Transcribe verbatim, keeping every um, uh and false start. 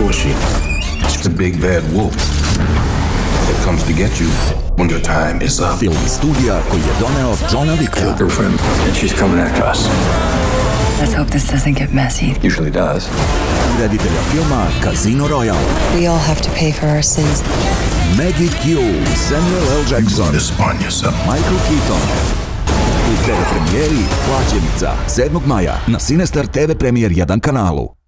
Who is she? She's a big bad wolf that comes to get you when your time is up. Film studija koji je doneo Johna Wicka. Killed her friend, and she's coming after us. Let's hope this doesn't get messy. Usually does. Reditelja filma Casino Royale. We all have to pay for our sins. Maggie Q, Samuel L. Jackson, Spawn yourself. Michael Keaton. U T V premijeri Plaćenica sedmog maja na CineStar T V Premijer jedan kanalu.